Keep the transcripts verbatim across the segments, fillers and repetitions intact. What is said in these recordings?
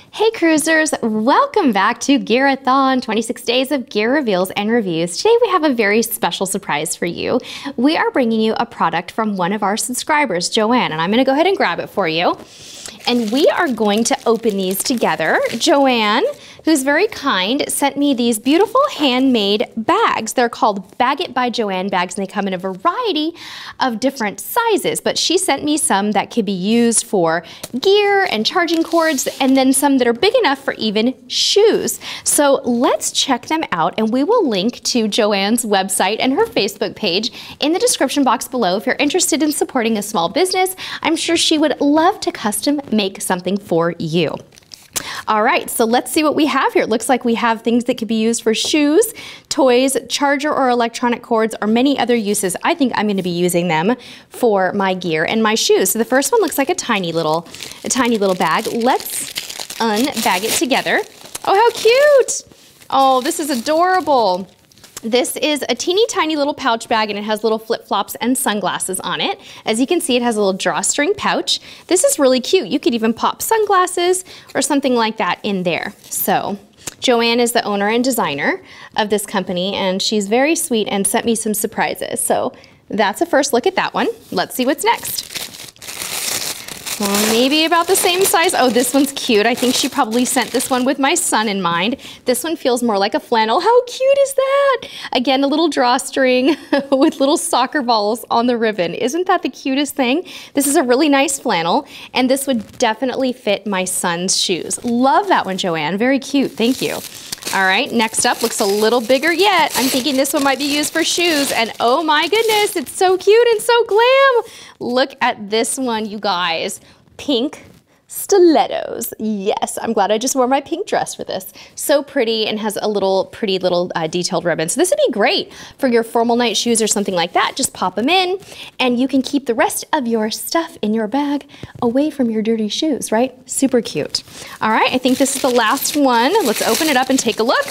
Hey cruisers, welcome back to Gearathon, twenty-six days of gear reveals and reviews. Today we have a very special surprise for you. We are bringing you a product from one of our subscribers, Joanne, and I'm gonna go ahead and grab it for you. And we are going to open these together. Joanne, who's very kind, sent me these beautiful handmade bags. They're called BagIt By Joanne bags, and they come in a variety of different sizes, but she sent me some that could be used for gear and charging cords, and then some that are big enough for even shoes. So let's check them out, and we will link to Joanne's website and her Facebook page in the description box below. If you're interested in supporting a small business, I'm sure she would love to custom make something for you. All right, so let's see what we have here. It looks like we have things that could be used for shoes, toys, charger or electronic cords, or many other uses. I think I'm going to be using them for my gear and my shoes. So the first one looks like a tiny little, a tiny little bag. Let's unbag it together. Oh, how cute! Oh, this is adorable. This is a teeny tiny little pouch bag, and it has little flip-flops and sunglasses on it. As you can see, it has a little drawstring pouch. This is really cute. You could even pop sunglasses or something like that in there. So Joanne is the owner and designer of this company, and she's very sweet and sent me some surprises. So that's a first look at that one. Let's see what's next. Well, maybe about the same size. Oh, this one's cute. I think she probably sent this one with my son in mind. This one feels more like a flannel. How cute is that? Again, a little drawstring with little soccer balls on the ribbon. Isn't that the cutest thing? This is a really nice flannel, and this would definitely fit my son's shoes. Love that one, Joanne. Very cute. Thank you. All right, next up looks a little bigger yet. I'm thinking this one might be used for shoes, and oh my goodness, it's so cute and so glam. Look at this one, you guys. Pink stilettos. Yes, I'm glad I just wore my pink dress for this. So pretty, and has a little pretty little uh, detailed ribbon. So this would be great for your formal night shoes or something like that. Just pop them in, and you can keep the rest of your stuff in your bag away from your dirty shoes, right? Super cute. All right, I think this is the last one. Let's open it up and take a look.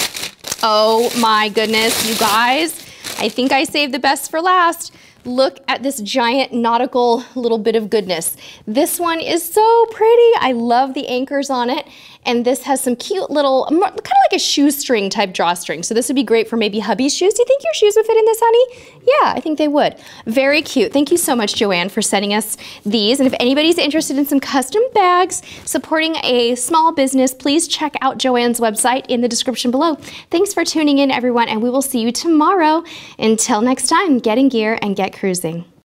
Oh my goodness, you guys. I think I saved the best for last. Look at this giant nautical little bit of goodness. This one is so pretty. I love the anchors on it. And this has some cute little, kind of like a shoestring type drawstring. So this would be great for maybe hubby's shoes. Do you think your shoes would fit in this, honey? Yeah, I think they would. Very cute. Thank you so much, Joanne, for sending us these. And if anybody's interested in some custom bags supporting a small business, please check out Joanne's website in the description below. Thanks for tuning in, everyone, and we will see you tomorrow. Until next time, get in gear and get cruising.